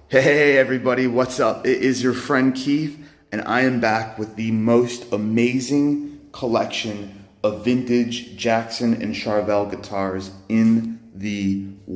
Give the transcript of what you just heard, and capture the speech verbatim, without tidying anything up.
Hey everybody, what's up? It is your friend Keith, and I am back with the most amazing collection of vintage Jackson and Charvel guitars in the